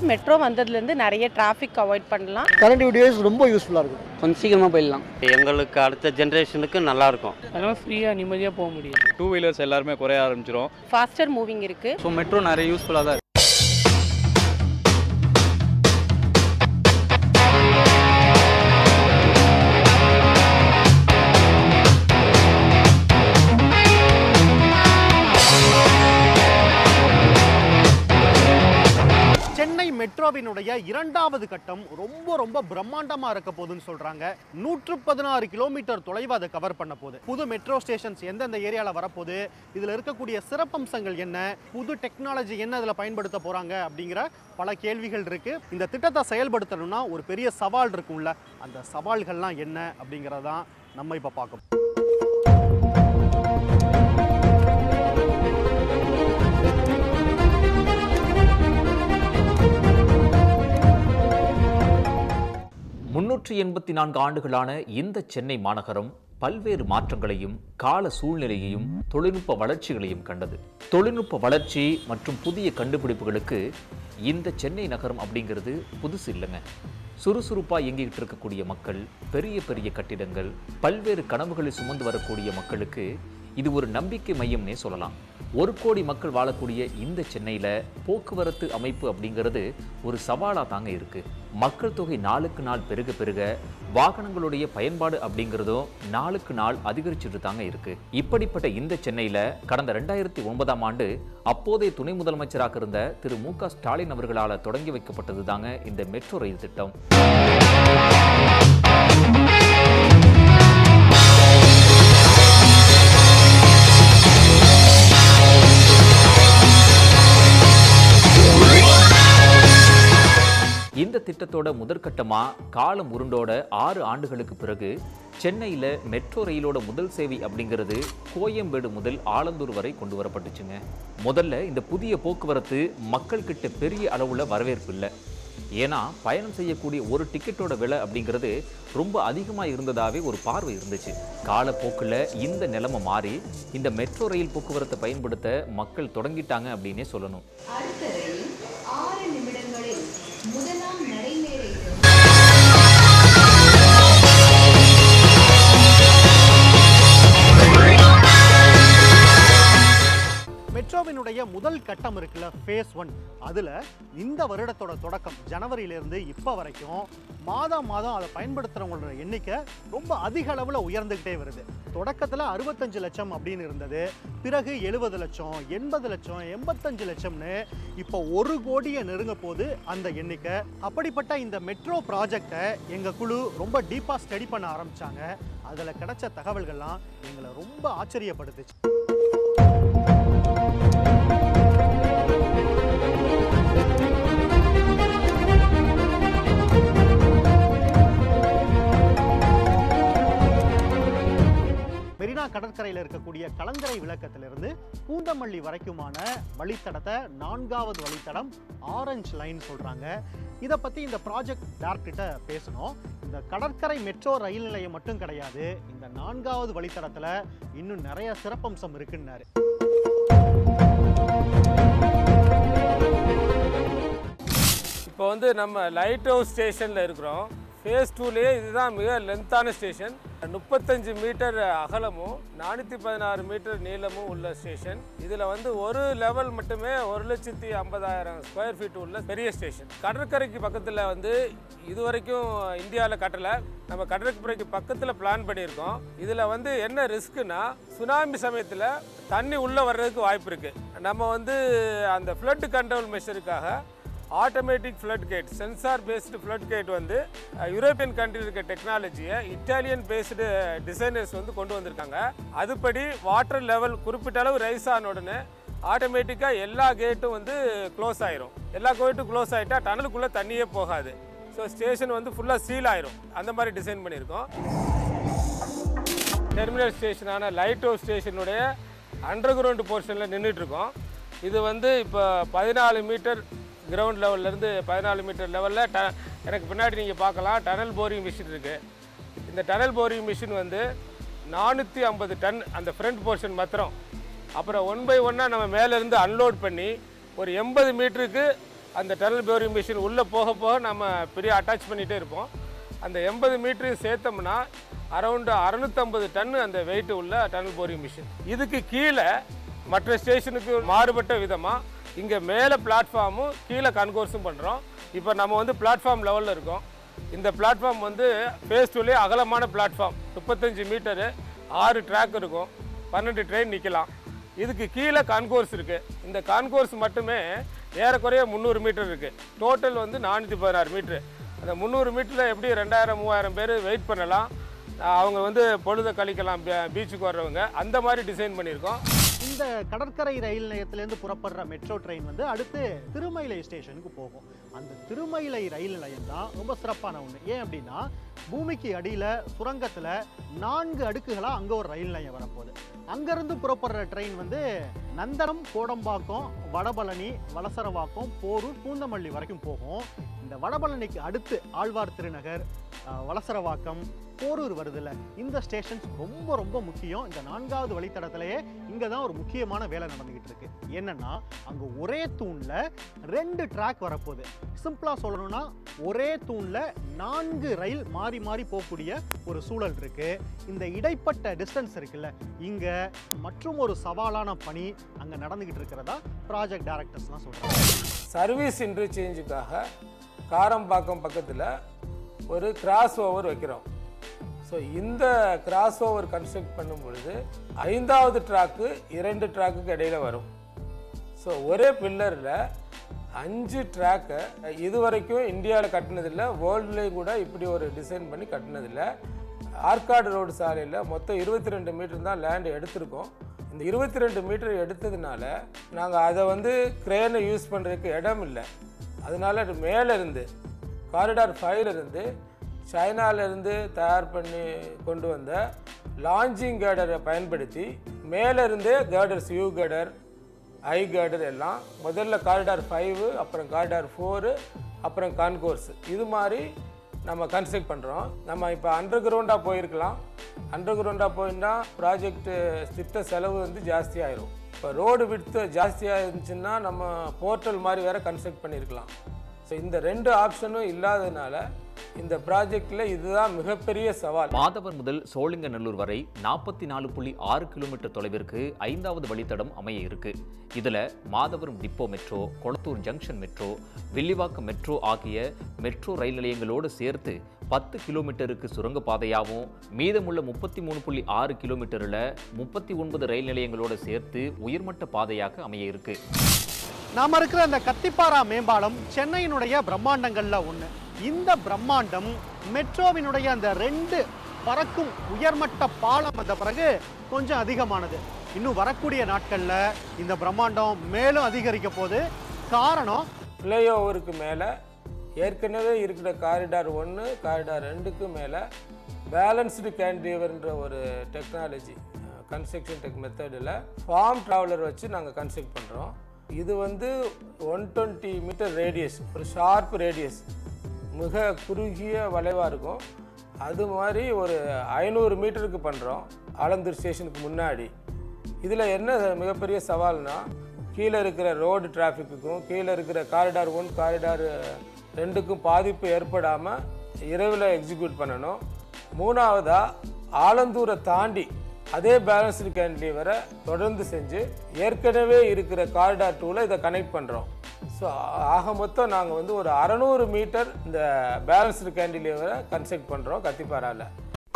Metro வந்ததுலேருந்து நிறைய traffic avoid பண்ணலாம். கனெக்டிவிட்டி வைஸ் ரொம்ப யூஸ்ஃபுல்லாக இருக்கும். கொஞ்சம் சீக்கிரமாக போயிடலாம். எங்களுக்கு அடுத்த ஜென்ரேஷனுக்கு நல்லாயிருக்கும். அதனால் ஃப்ரீயாக நிம்மதியாக போக முடியும். டூ வீலர்ஸ் எல்லாருமே குறைய ஆரம்பிச்சிடும். ஃபாஸ்டர் மூவிங் இருக்குது. ஸோ மெட்ரோ நிறைய யூஸ்ஃபுல்லாக தான் இருக்குது. சென்னை மெட்ரோவினுடைய இரண்டாவது கட்டம் ரொம்ப பிரம்மாண்டமாக இருக்க போகுதுன்னு சொல்கிறாங்க. 116 கிலோமீட்டர் தொலைவு அதை கவர் பண்ண போகுது. புது மெட்ரோ ஸ்டேஷன்ஸ் எந்தெந்த ஏரியாவில் வரப்போகுது, இதில் இருக்கக்கூடிய சிறப்பம்சங்கள் என்ன, புது டெக்னாலஜி என்ன இதில் பயன்படுத்த போகிறாங்க அப்படிங்கிற பல கேள்விகள் இருக்குது. இந்த திட்டத்தை செயல்படுத்தணும்னா ஒரு பெரிய சவால் இருக்கும்ல, அந்த சவால்கள்லாம் என்ன அப்படிங்கிறதான் நம்ம இப்போ பார்க்கணும். முன்னூற்றி 84 ஆண்டுகளான இந்த சென்னை மாநகரம் பல்வேறு மாற்றங்களையும் கால சூழ்நிலையையும் தொழில்நுட்ப வளர்ச்சிகளையும் கண்டது. தொழில்நுட்ப வளர்ச்சி மற்றும் புதிய கண்டுபிடிப்புகளுக்கு இந்த சென்னை நகரம் அப்படிங்கிறது புதுசு இல்லைங்க. சுறுசுறுப்பாக இயங்கிக்கிட்டு இருக்கக்கூடிய மக்கள், பெரிய பெரிய கட்டிடங்கள், பல்வேறு கனவுகளை சுமந்து வரக்கூடிய மக்களுக்கு இது ஒரு நம்பிக்கை மையம்னே சொல்லலாம். 1 கோடி மக்கள் வாழக்கூடிய இந்த சென்னையில் போக்குவரத்து அமைப்பு அப்படிங்கிறது ஒரு சவாலாக தாங்க இருக்குது. மக்கள் தொகை நாளுக்கு நாள் பெருக பெருக வாகனங்களுடைய பயன்பாடு அப்படிங்கிறதும் நாளுக்கு நாள் அதிகரிச்சுட்டு தாங்க இருக்குது. இப்படிப்பட்ட இந்த சென்னையில் கடந்த 2009ஆம் ஆண்டு அப்போதைய துணை முதலமைச்சராக இருந்த திரு மு.க. ஸ்டாலின் அவர்களால் தொடங்கி வைக்கப்பட்டது தாங்க இந்த மெட்ரோ ரயில் திட்டம். இந்த திட்டத்தோட முதற்கட்டமாக காலம் உருண்டோட 6 ஆண்டுகளுக்கு பிறகு சென்னையில் மெட்ரோ ரயிலோட முதல் சேவை அப்படிங்கிறது கோயம்பேடு முதல் ஆலந்தூர் வரை கொண்டு வரப்பட்டுச்சுங்க. முதல்ல இந்த புதிய போக்குவரத்து மக்கள்கிட்ட பெரிய அளவில் வரவேற்பு இல்லை. ஏன்னா பயணம் செய்யக்கூடிய ஒரு டிக்கெட்டோட விலை அப்படிங்கிறது ரொம்ப அதிகமாக இருந்ததாகவே ஒரு பார்வை இருந்துச்சு. காலப்போக்கில் இந்த நிலைமை மாறி இந்த மெட்ரோ ரயில் போக்குவரத்தை பயன்படுத்த மக்கள் தொடங்கிட்டாங்க அப்படின்னே சொல்லணும். மெட்ரோவினுடைய முதல் கட்டம் இருக்குல்ல, ஃபேஸ் 1, அதில் இந்த வருடத்தோட தொடக்கம் ஜனவரியிலேருந்து இப்போ வரைக்கும் மாதம் அதை பயன்படுத்துகிறவங்களோட எண்ணிக்கை ரொம்ப அதிக அளவில் உயர்ந்துக்கிட்டே வருது. தொடக்கத்தில் 65 லட்சம் அப்படின்னு இருந்தது, பிறகு 70 லட்சம், 80 லட்சம், 85 லட்சம்னு இப்போ 1 கோடியை நெருங்க போது அந்த எண்ணிக்கை. அப்படிப்பட்ட இந்த மெட்ரோ ப்ராஜெக்டை எங்கள் குழு ரொம்ப டீப்பாக ஸ்டடி பண்ண ஆரம்பித்தாங்க. அதில் கிடைச்ச தகவல்கள்லாம் எங்களை ரொம்ப ஆச்சரியப்படுத்துச்சு. மெரினா கடற்கரையில் இருக்கக்கூடிய கலங்கரை விளக்கத்திலிருந்து பூந்தமல்லி வரைக்குமான வழித்தடத்தை 4வது வழித்தடம் ஆரஞ்சு லைன் சொல்கிறாங்க. இதை பற்றி இந்த ப்ராஜெக்ட் டைரக்டர்கிட்ட பேசணும். இந்த கடற்கரை மெட்ரோ ரயில் நிலையம் மட்டும் கிடையாது, இந்த 4வது வழித்தடத்தில் இன்னும் நிறைய சிறப்பம்சம் இருக்குன்னாரு. இப்போ வந்து நம்ம லைட் ஹவுஸ் ஸ்டேஷனில் இருக்கிறோம். ஃபேஸ் 2லேயே இதுதான் மிக லென்த்தான ஸ்டேஷன். 35 மீட்டர் அகலமும் 416 மீட்டர் நீளமும் உள்ள ஸ்டேஷன். இதில் வந்து ஒரு லெவல் மட்டுமே 1,50,000 ஸ்கொயர் ஃபீட் உள்ள பெரிய ஸ்டேஷன். கடற்கரைக்கு பக்கத்தில் வந்து இது வரைக்கும் இந்தியாவில் கட்டலை. நம்ம கடற்கரைக்கு பக்கத்தில் பிளான் பண்ணியிருக்கோம். இதில் வந்து என்ன ரிஸ்க்குன்னா, சுனாமி சமயத்தில் தண்ணி உள்ளே வர்றதுக்கு வாய்ப்பு இருக்குது. நம்ம வந்து அந்த ஃப்ளட் கண்ட்ரோல் மெஷருக்காக automatic flood gate, sensor based flood gate வந்து யூரோப்பியன் கண்ட்ரியில் இருக்க டெக்னாலஜியை இட்டாலியன் பேஸ்டு டிசைனர்ஸ் வந்து கொண்டு வந்திருக்காங்க. அதுபடி வாட்டர் லெவல் குறிப்பிட்ட அளவு ரைஸ் ஆன உடனே ஆட்டோமேட்டிக்காக எல்லா கேட்டும் வந்து க்ளோஸ் ஆயிரும். எல்லா கேட்டும் க்ளோஸ் ஆகிட்டா டனலுக்குள்ளே தண்ணியே போகாது. ஸோ ஸ்டேஷன் வந்து ஃபுல்லாக சீல் ஆயிரும். அந்த மாதிரி டிசைன் பண்ணியிருக்கோம். டெர்மினல் ஸ்டேஷனான லைட் ஹவுஸ் ஸ்டேஷனுடைய அண்டர் கிரவுண்ட் போர்ஷனில் நின்றுட்டுருக்கோம். இது வந்து இப்போ 14 மீட்டர் கிரவுண்ட் லெவல்லேருந்து 14 மீட்டர் லெவலில் எனக்கு பின்னாடி நீங்கள் பார்க்கலாம் டனல் போரிங் மிஷின் இருக்குது. இந்த டனல் போரிங் மிஷின் வந்து 450 டன் அந்த ஃப்ரண்ட் போர்ஷன் மாத்திரம். அப்புறம் 1 by 1 நம்ம மேலேருந்து அன்லோட் பண்ணி ஒரு 80 மீட்டருக்கு அந்த டனல் போரிங் மிஷின் உள்ளே போக போக நம்ம பெரிய அட்டாச் பண்ணிகிட்டே இருப்போம். அந்த 80 மீட்டரையும் சேர்த்தோம்னா அரௌண்டு 650 டன்னு அந்த வெயிட் உள்ள டனல் போரிங் மிஷின். இதுக்கு கீழே மற்ற ஸ்டேஷனுக்கு மாறுபட்ட விதமாக இங்கே மேலே பிளாட்ஃபார்மும் கீழே கன்கோர்ஸும் பண்ணுறோம். இப்போ நம்ம வந்து பிளாட்ஃபார்ம் லெவலில் இருக்கோம். இந்த பிளாட்ஃபார்ம் வந்து ஃபேஸ் 2லேயே அகலமான பிளாட்ஃபார்ம், 35 மீட்டரு, 6 ட்ராக் இருக்கும், 12 ட்ரெயின் நிற்கலாம். இதுக்கு கீழே கான்கோர்ஸ் இருக்குது. இந்த கான்கோர்ஸ் மட்டுமே ஏறக்குறைய 300 மீட்டர் இருக்குது. டோட்டல் வந்து 416 மீட்ரு. அந்த 300 மீட்டரில் எப்படி 2000-3000 பேர் வெயிட் பண்ணலாம், அவங்க வந்து பொழுதை கழிக்கலாம் பீச்சுக்கு வர்றவங்க, அந்த மாதிரி டிசைன் பண்ணியிருக்கோம். இந்த கடற்கரை ரயில் நிலையத்திலேருந்து புறப்படுற மெட்ரோ ட்ரெயின் வந்து அடுத்து திருமயிலை ஸ்டேஷனுக்கு போகும். அந்த திருமயிலை ரயில் நிலையம் தான் ரொம்ப சிறப்பான ஒன்று. ஏன் அப்படின்னா பூமிக்கு அடியில் சுரங்கத்தில் 4 அடுக்குகளாக அங்கே ஒரு ரயில் நிலையம் வரப்போகுது. அங்கேருந்து புறப்படுற ட்ரெயின் வந்து நந்தனம், கோடம்பாக்கம், வடபழனி, வலசரவாக்கம், போரூர், பூந்தமல்லி வரைக்கும் போகும். இந்த வடபழனிக்கு அடுத்து ஆழ்வார் திருநகர், வலசரவாக்கம், போரூர் வருதுல்ல, இந்த ஸ்டேஷன்ஸ் ரொம்ப ரொம்ப முக்கியம். இந்த 4வது வழித்தடத்திலேயே இங்கே தான் ஒரு முக்கியமான வேலை நடந்துகிட்டு இருக்கு. என்னன்னா அங்கே ஒரே தூணில் 2 ட்ராக் வரப்போகுது. சிம்பிளாக சொல்லணும்னா ஒரே தூணில் 4 ரயில் மாறி மாறி போகக்கூடிய ஒரு சூழல் இருக்கு. இந்த இடைப்பட்ட டிஸ்டன்ஸ் இருக்குல்ல, இங்கே மற்றும் ஒரு சவாலான பணி அங்கே நடந்துகிட்டு இருக்கிறதா ப்ராஜெக்ட் டைரக்டர்ஸ்லாம் சொல்கிறாங்க. சர்வீஸ் இன்டர்சேஞ்சுக்காக காரம்பாக்கம் பக்கத்தில் ஒரு கிராஸ் ஓவர் வைக்கிறோம். ஸோ இந்த கிராஸ் ஓவர் கன்ஸ்ட்ரக்ட் பண்ணும் பொழுது 5வது ட்ராக்கு 2 ட்ராக்குக்கு இடையில் வரும். ஸோ ஒரே பில்லரில் 5 ட்ராக்கை இது வரைக்கும் இந்தியாவில் கட்டினதில்லை, வேர்ல்டுலேயும் கூட இப்படி ஒரு டிசைன் பண்ணி கட்டினதில்லை. ஆர்காடு ரோடு சாலையில் மொத்தம் 22 மீட்டர் தான் லேண்டு எடுத்திருக்கோம். இந்த 22 மீட்டர் எடுத்ததுனால நாங்கள் அதை வந்து கிரேனை யூஸ் பண்ணுறதுக்கு இடம் இல்லை. அதனால மேலேருந்து காரிடார் 5லேருந்து சைனாவிலேருந்து தயார் பண்ணி கொண்டு வந்த லான்ச்சிங் கேடரை பயன்படுத்தி மேலேருந்தே கேடர்ஸ், யூ கேடர், ஐ கேடர் எல்லாம் முதல்ல காரிடார் 5, அப்புறம் காரிடார் 4, அப்புறம் கான்கோர்ஸ், இது மாதிரி நம்ம கன்ஸ்ட்ரக்ட் பண்ணுறோம். நம்ம இப்போ அண்டர் கிரவுண்டாக போயிருக்கலாம். அண்டர் கிரவுண்டாக போயிருந்தா ப்ராஜெக்ட் திட்ட செலவு வந்து ஜாஸ்தியாயிரும். இப்போ ரோடு விட்த்து ஜாஸ்தியாக இருந்துச்சுன்னா நம்ம போர்ட்டல் மாதிரி வேறு கன்ஸ்ட்ரக்ட் பண்ணியிருக்கலாம். ஸோ இந்த 2 ஆப்ஷனும் இல்லாததுனால இந்த ப்ராஜெக்டில் இதுதான் மிகப்பெரிய சவால். மாதவர் முதல் சோழிங்கநல்லூர் வரை 44.6 கிலோமீட்டர் தொலைவிற்கு 5வது வழித்தடம் அமைய இருக்கு. இதில் Madhavaram depot metro, Kolathur junction metro, Villivakkam metro ஆகிய மெட்ரோ ரயில் நிலையங்களோடு சேர்த்து 10 கிலோமீட்டருக்கு சுரங்கப்பாதையாகவும், மீதமுள்ள 33.6 கிலோமீட்டரில் 39 ரயில் நிலையங்களோடு சேர்த்து உயர்மட்ட பாதையாக அமைய இருக்கு. நாம இருக்கிற அந்த கத்திப்பாரா மேம்பாலம் சென்னையினுடைய பிரம்மாண்டங்கள்ல ஒன்று. இந்த பிரம்மாண்டம் மெட்ரோவினுடைய அந்த 2 பறக்கும் உயர்மட்ட பாலம் வந்த பிறகு கொஞ்சம் அதிகமானது. இன்னும் வரக்கூடிய நாட்களில் இந்த பிரம்மாண்டம் மேலும் அதிகரிக்க போகுது. காரணம், ஃப்ளைஓவருக்கு மேலே ஏற்கனவே இருக்கிற காரிடார் 1, காரிடார் 2க்கு மேலே பேலன்ஸ்டு கேன்டிலிவர்ன்ற ஒரு டெக்னாலஜி, கன்ஸ்ட்ரக்ஷன் டெக் மெத்தடில் ஃபார்ம் ட்ராவலர் வச்சு நாங்கள் கன்ஸ்ட்ரக்ட் பண்ணுறோம். இது வந்து 120 மீட்டர் ரேடியஸ், ஒரு ஷார்ப் ரேடியஸ், மிக குறுகிய வளைவாக இருக்கும். அது மாதிரி ஒரு 500 மீட்டருக்கு பண்ணுறோம் ஆலந்தூர் ஸ்டேஷனுக்கு முன்னாடி. இதில் என்ன மிகப்பெரிய சவால்னா, கீழே இருக்கிற ரோடு டிராஃபிக்குக்கும் கீழே இருக்கிற காரிடார் 1, காரிடார் 2க்கும் பாதிப்பு ஏற்படாமல் இரவில் எக்ஸிக்யூட் பண்ணணும். 3வதாக ஆலந்தூரை தாண்டி அதே பேலன்ஸ்டு கேன்டிலிவரை தொடர்ந்து செஞ்சு ஏற்கனவே இருக்கிற காரிடார் 2ல் இதை கனெக்ட் பண்ணுறோம். ஸோ ஆக மொத்தம் நாங்கள் வந்து ஒரு 600 மீட்டர் இந்த பேலன்ஸ்டு கேன்டிலிவரை கன்ஸ்ட்ரக்ட் பண்ணுறோம் கத்திப்பாராவில்.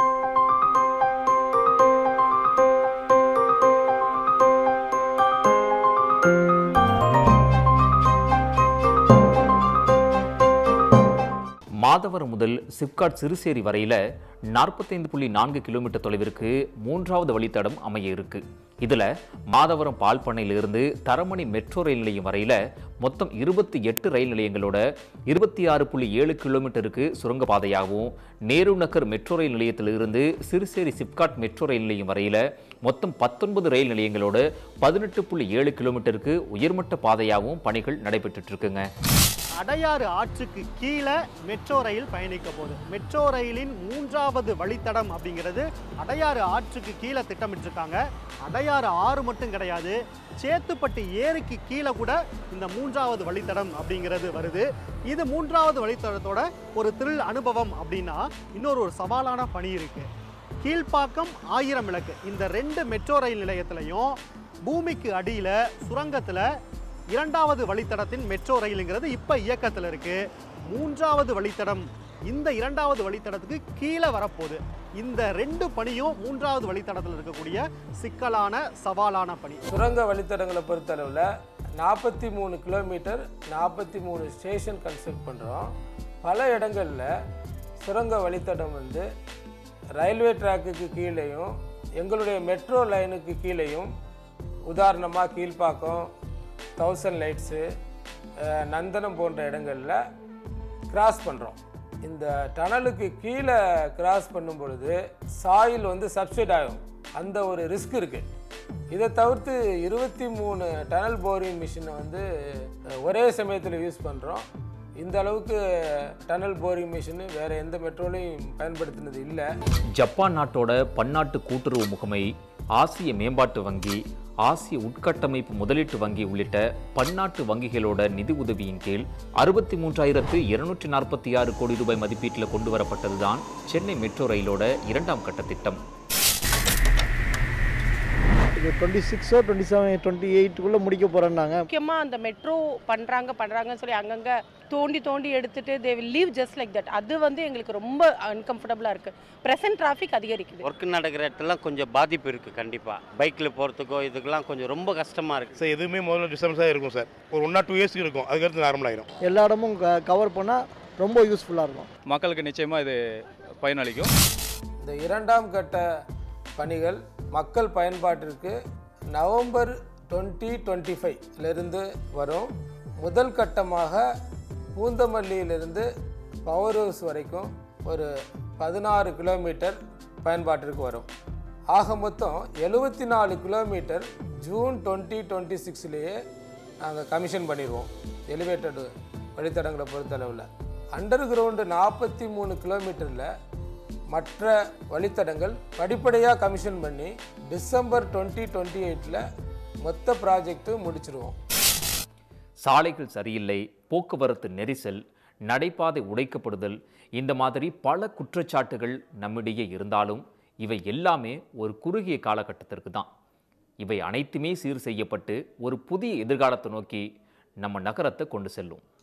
மாதவரம் முதல் சிப்காட் சிறுசேரி வரையில் 45.4 கிலோமீட்டர் தொலைவிற்கு 3வது வழித்தடம் அமைய இருக்கு. இதில் மாதவரம் பால் பண்ணையிலிருந்து தரமணி மெட்ரோ ரயில் நிலையம் வரையில் மொத்தம் 28 ரயில் நிலையங்களோட 26.7 கிலோமீட்டருக்கு சுரங்கப்பாதையாகவும், நேரு நகர் மெட்ரோ ரயில் நிலையத்திலிருந்து சிறுசேரி சிப்காட் மெட்ரோ ரயில் நிலையம் வரையில் மொத்தம் 19 ரயில் நிலையங்களோட 18.7 கிலோமீட்டருக்கு உயர்மட்ட பாதையாகவும் பணிகள் நடைபெற்று இருக்குங்க. அடையாறு ஆற்றுக்கு கீழே மெட்ரோ ரயில் பயணிக்க போகுது. மெட்ரோ ரயிலின் 3வது வழித்தடம் அப்படிங்கிறது அடையாறு ஆற்றுக்கு கீழே திட்டமிட்டிருக்காங்க. அடையாறு ஆறு மட்டும் கிடையாது, சேத்துப்பட்டு ஏரிக்கு கீழே கூட இந்த 3வது வழித்தடம் அப்படிங்கிறது வருது. இது 3வது வழித்தடத்தோட ஒரு த்ரில் அனுபவம் அப்படின்னா இன்னொரு சவாலான பணி இருக்கு. கீழ்ப்பாக்கம் 1000 விளக்கு இந்த 2 மெட்ரோ ரயில் நிலையத்திலையும் பூமிக்கு அடியில் சுரங்கத்தில் 2வது வழித்தடத்தின் மெட்ரோ ரயிலுங்கிறது இப்போ இயக்கத்தில் இருக்கு. 3வது வழித்தடம் இந்த 2வது வழித்தடத்துக்கு கீழே வரப்போகுது. இந்த 2 பணியும் 3வது வழித்தடத்தில் இருக்கக்கூடிய சிக்கலான சவாலான பணி. சுரங்க வழித்தடங்களை பொறுத்தளவில் 43 கிலோமீட்டர் 43 ஸ்டேஷன் கன்ஸ்ட்ரக்ட் பண்ணுறோம். பல இடங்களில் சுரங்க வழித்தடம் வந்து ரயில்வே ட்ராக்குக்கு கீழேயும் எங்களுடைய மெட்ரோ லைனுக்கு கீழேயும், உதாரணமாக கீழ்ப்பாக்கம், 1000 லைட்ஸு, நந்தனம் போன்ற இடங்களில் கிராஸ் பண்ணுறோம். இந்த டனலுக்கு கீழே கிராஸ் பண்ணும் பொழுது சாயில் வந்து சப்சைட் ஆகும், அந்த ஒரு ரிஸ்க் இருக்குது. இதை தவிர்த்து 23 டனல் போரிங் மிஷினை வந்து ஒரே சமயத்தில் யூஸ் பண்ணுறோம். இந்த அளவுக்கு டனல் போரிங் மிஷின் வேறு எந்த மெட்ரோலையும் பயன்படுத்தினது இல்லை. ஜப்பான் நாட்டோட பன்னாட்டு கூட்டுறவு முகமை, ஆசிய மேம்பாட்டு வங்கி, ஆசிய உட்கட்டமைப்பு முதலீட்டு வங்கி உள்ளிட்ட பன்னாட்டு வங்கிகளோட நிதி உதவியின் கீழ் 63,246 கோடி ரூபாய் மதிப்பீட்டில் கொண்டு வரப்பட்டதுதான் சென்னை மெட்ரோ ரயிலோட 2ஆம் கட்ட திட்டம். 26 27 28 முடிக்க போறேன்னாங்க. முக்கியமாக அந்த மெட்ரோ பண்ணுறாங்கன்னு சொல்லி அங்கங்கே தோண்டி எடுத்துட்டு they will leave just like that. அது வந்து எங்களுக்கு ரொம்ப அன்கம்ஃபர்டபுளாக இருக்குது. ப்ரெசன்ட் டிராஃபிக் அதிகரிக்குது. ஒர்க் நடக்கிற இடத்துல கொஞ்சம் பாதிப்பு இருக்குது. கண்டிப்பாக பைக்கில் போகிறதுக்கோ இதுக்கெல்லாம் கொஞ்சம் ரொம்ப கஷ்டமாக இருக்குது சார். எதுவுமே முதல்ல டிஸ்டர்பன்ஸாக இருக்கும் சார். ஒரு 1 or 2 இயர்ஸ்க்கு இருக்கும், அதுக்கடுத்து நார்மல் ஆகிடும். எல்லா இடமும் கவர் பண்ணால் ரொம்ப யூஸ்ஃபுல்லாக இருக்கும். மக்களுக்கு நிச்சயமாக இது பயனளிக்கும். இந்த 2ஆம் கட்ட பணிகள் மக்கள் பயன்பாட்டிற்கு நவம்பர் 2025 வரும். முதல் கட்டமாக பூந்தமல்லியிலிருந்து பவர் ஹவுஸ் வரைக்கும் ஒரு 16 கிலோமீட்டர் பயன்பாட்டிற்கு வரும். ஆக மொத்தம் 74 கிலோமீட்டர் ஜூன் 2026 நாங்கள் கமிஷன் பண்ணிடுவோம். எலிவேட்டடு வழித்தடங்களை பொறுத்தளவில் அண்டர் கிரவுண்டு 43 கிலோமீட்டரில் மற்ற வழித்தடங்கள் படிப்படியாக கமிஷன் பண்ணி டிசம்பர் 2028 மொத்த ப்ராஜெக்ட்டு முடிச்சிருவோம். சாலைகள் சரியில்லை, போக்குவரத்து நெரிசல், நடைபாதை உடைக்கப்படுதல், இந்த மாதிரி பல குற்றச்சாட்டுகள் நம்மிடையே இருந்தாலும் இவை எல்லாமே ஒரு குறுகிய காலகட்டத்திற்கு தான். இவை அனைத்துமே சீர் செய்யப்பட்டு ஒரு புதிய எதிர்காலத்தை நோக்கி நம்ம நகரத்தை கொண்டு செல்லும்.